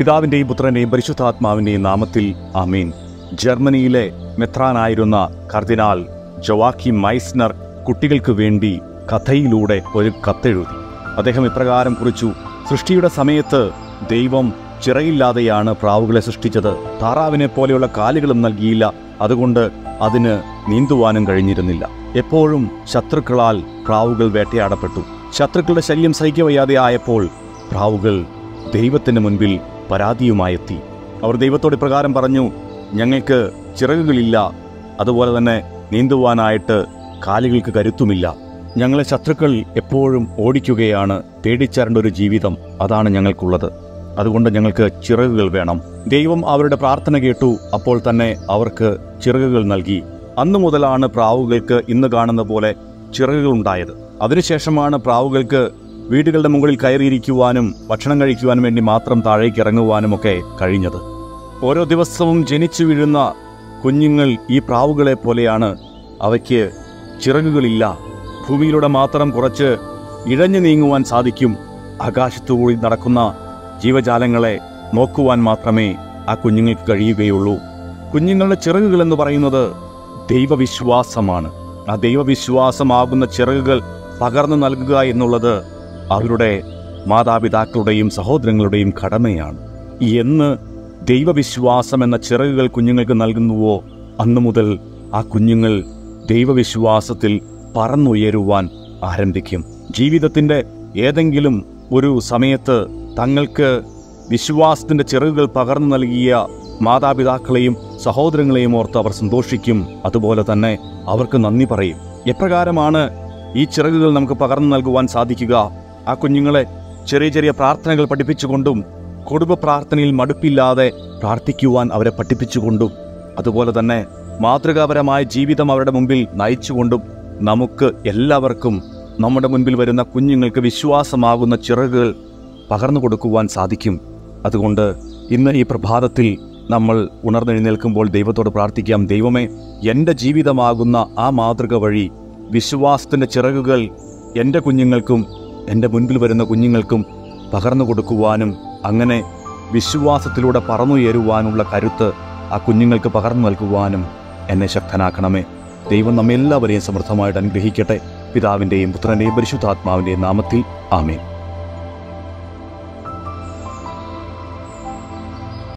പിതാവിൻ്റെയും പുത്രൻ്റെയും പരിശുദ്ധാത്മാവിൻ്റെയും നാമത്തിൽ ആമീൻ. ജർമ്മനിയിലെ മെത്രാനായിരുന്ന കർദിനാൾ ജോവാക്കിം മൈസ്നർ കുട്ടികൾക്ക് വേണ്ടി കഥയിലൂടെ ഒരു കത്തെഴുതി. അദ്ദേഹം ഇപ്രകാരം കുറിച്ചു: സൃഷ്ടിയുടെ സമയത്ത് ദൈവം ചിറകില്ലാതെയാണ് പ്രാവുകളെ സൃഷ്ടിച്ചത്. താറാവിനെ പോലെയുള്ള കാലുകളും നൽകിയില്ല. അതുകൊണ്ട് അതിന് നീന്തുവാനും കഴിഞ്ഞിരുന്നില്ല. എപ്പോഴും ശത്രുക്കളാൽ പ്രാവുകൾ വേട്ടയാടപ്പെട്ടു. ശത്രുക്കളുടെ ശല്യം സഹിക്കവയ്യാതെ ആയപ്പോൾ പ്രാവുകൾ ദൈവത്തിന് മുൻപിൽ പരാതിയുമായെത്തി. അവർ ദൈവത്തോട് ഇപ്രകാരം പറഞ്ഞു: ഞങ്ങൾക്ക് ചിറകുകളില്ല, അതുപോലെ തന്നെ നീന്തുവാനായിട്ട് കാലുകൾക്ക് കരുത്തുമില്ല. ഞങ്ങളെ ശത്രുക്കൾ എപ്പോഴും ഓടിക്കുകയാണ്. പേടിച്ചേരേണ്ട ഒരു ജീവിതം അതാണ് ഞങ്ങൾക്കുള്ളത്. അതുകൊണ്ട് ഞങ്ങൾക്ക് ചിറകുകൾ വേണം. ദൈവം അവരുടെ പ്രാർത്ഥന കേട്ടു. അപ്പോൾ തന്നെ അവർക്ക് ചിറകുകൾ നൽകി. അന്നു മുതലാണ് പ്രാവുകൾക്ക് ഇന്ന് കാണുന്ന പോലെ ചിറകുകൾ ഉണ്ടായത്. അതിനുശേഷമാണ് പ്രാവുകൾക്ക് വീടുകളുടെ മുകളിൽ കയറിയിരിക്കുവാനും ഭക്ഷണം കഴിക്കുവാനും വേണ്ടി മാത്രം താഴേക്ക് ഇറങ്ങുവാനുമൊക്കെ കഴിഞ്ഞത്. ഓരോ ദിവസവും ജനിച്ചു വീഴുന്ന കുഞ്ഞുങ്ങൾ ഈ പ്രാവുകളെ പോലെയാണ്. അവയ്ക്ക് ചിറകുകളില്ല. ഭൂമിയിലൂടെ മാത്രം കുറച്ച് ഇഴഞ്ഞു നീങ്ങുവാൻ സാധിക്കും. ആകാശത്തുകൂടി നടക്കുന്ന ജീവജാലങ്ങളെ നോക്കുവാൻ മാത്രമേ ആ കുഞ്ഞുങ്ങൾക്ക് കഴിയുകയുള്ളൂ. കുഞ്ഞുങ്ങളുടെ ചിറകുകൾ എന്ന് പറയുന്നത് ദൈവവിശ്വാസമാണ്. ആ ദൈവവിശ്വാസമാകുന്ന ചിറകുകൾ പകർന്നു നൽകുക എന്നുള്ളത് അവരുടെ മാതാപിതാക്കളുടെയും സഹോദരങ്ങളുടെയും കടമയാണ്. എന്ന് ദൈവവിശ്വാസം എന്ന ചിറകുകൾ കുഞ്ഞുങ്ങൾക്ക് നൽകുന്നുവോ, അന്നു മുതൽ ആ കുഞ്ഞുങ്ങൾ ദൈവവിശ്വാസത്തിൽ പറന്നുയരുവാൻ ആരംഭിക്കും. ജീവിതത്തിൻ്റെ ഏതെങ്കിലും ഒരു സമയത്ത് തങ്ങൾക്ക് വിശ്വാസത്തിൻ്റെ ചിറകുകൾ പകർന്നു നൽകിയ മാതാപിതാക്കളെയും സഹോദരങ്ങളെയും ഓർത്ത് അവർ സന്തോഷിക്കും. അതുപോലെ തന്നെ അവർക്ക് നന്ദി പറയും. എപ്രകാരമാണ് ഈ ചിറകുകൾ നമുക്ക് പകർന്നു നൽകുവാൻ സാധിക്കുക? ആ കുഞ്ഞുങ്ങളെ ചെറിയ ചെറിയ പ്രാർത്ഥനകൾ പഠിപ്പിച്ചുകൊണ്ടും കുടുംബ പ്രാർത്ഥനയിൽ മടുപ്പില്ലാതെ പ്രാർത്ഥിക്കുവാൻ അവരെ പഠിപ്പിച്ചുകൊണ്ടും അതുപോലെ തന്നെ മാതൃകാപരമായ ജീവിതം അവരുടെ മുമ്പിൽ നയിച്ചുകൊണ്ടും നമുക്ക് എല്ലാവർക്കും നമ്മുടെ മുൻപിൽ വരുന്ന കുഞ്ഞുങ്ങൾക്ക് വിശ്വാസമാകുന്ന ചിറകുകൾ പകർന്നു കൊടുക്കുവാൻ സാധിക്കും. അതുകൊണ്ട് ഇന്ന് ഈ പ്രഭാതത്തിൽ നമ്മൾ ഉണർന്നെഴുന്നേൽക്കുമ്പോൾ ദൈവത്തോട് പ്രാർത്ഥിക്കാം: ദൈവമേ, എൻ്റെ ജീവിതമാകുന്ന ആ മാതൃക വഴി വിശ്വാസത്തിൻ്റെ ചിറകുകൾ എൻ്റെ കുഞ്ഞുങ്ങൾക്കും എൻ്റെ മുൻപിൽ വരുന്ന കുഞ്ഞുങ്ങൾക്കും പകർന്നു കൊടുക്കുവാനും അങ്ങനെ വിശ്വാസത്തിലൂടെ പറന്നുയരുവാനുള്ള കരുത്ത് ആ കുഞ്ഞുങ്ങൾക്ക് പകർന്നു നൽകുവാനും എന്നെ ശക്തനാക്കണമേ. ദൈവം നമ്മെല്ലാവരെയും സമൃദ്ധമായിട്ട് അനുഗ്രഹിക്കട്ടെ. പിതാവിൻ്റെയും പുത്രൻ്റെയും പരിശുദ്ധാത്മാവിൻ്റെയും നാമത്തിൽ ആമേൻ.